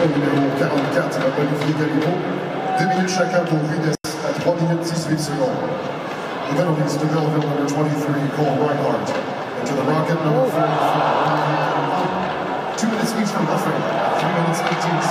Numéro 44, la magnifique Galipo. 2 minutes chacun pour Ruiz à 3 minutes 18 secondes. The penalties to Belleville number 23, Cole Reinhardt. And to the Rocket number 44, 2 minutes each for Buffering. 3 minutes 18 seconds.